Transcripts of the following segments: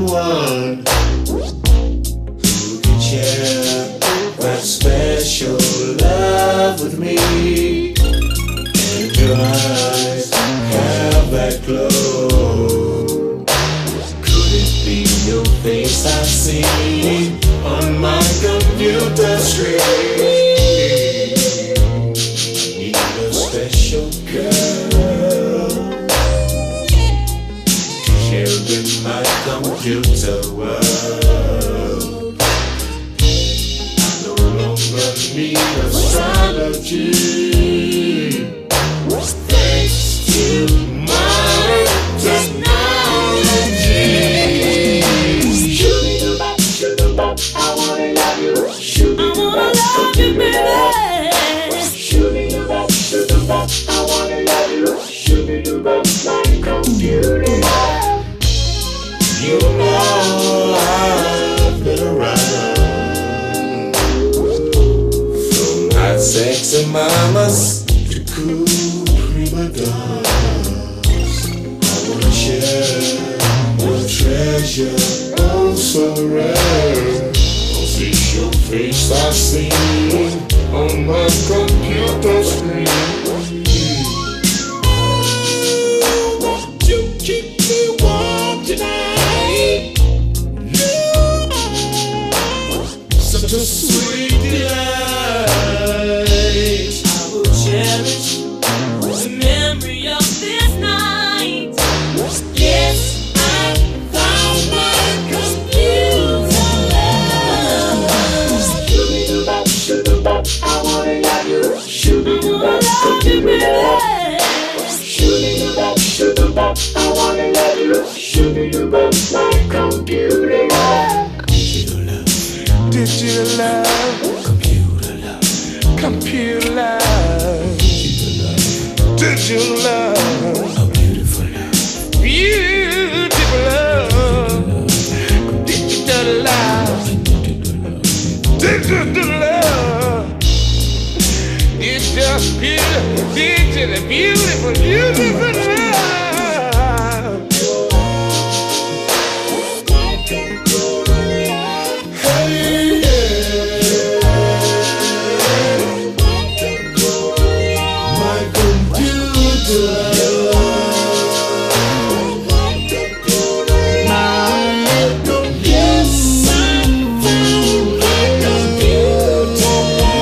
one who can share that special love with me. And your eyes have that glow. Could it be your face I've seen on my computer screen? Need a special girl shared in my computer world. I no longer need astrology. Thanks to my technology. I wanna love you, baby. I wanna love you, my computer love. You know I've been around, from hot sexy mamas to cool prima donnas. I wanna share your treasure, oh so rare. It's your face I've seen on my computer screen. Won't you keep me warm tonight? Such a sweet delight. I will cherish the memory of this night. Yes, I found my computer love. I wanna love you, computer love. I wanna love you, my computer love. Digital love, Computer love, computer love, digital love, a beautiful love, beautiful love, digital love, digital love. It's just beautiful, digital, beautiful, beautiful love. Hey, my computer love. Yes, I found my computer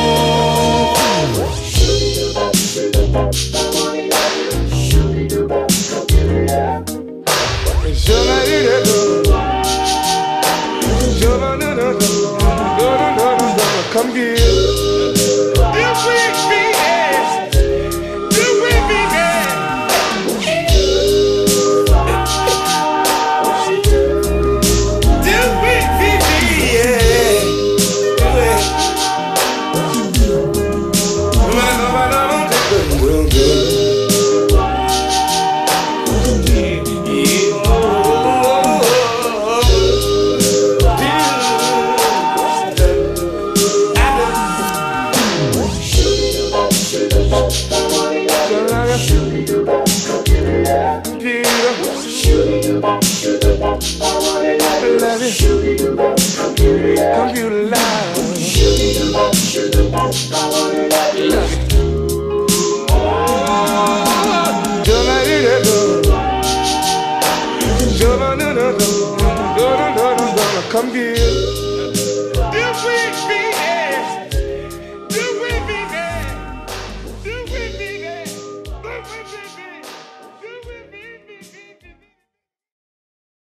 come here. Do with me, yes. Do with me, man. Do with me, yeah. Do it. Real good. Computer love. Come here.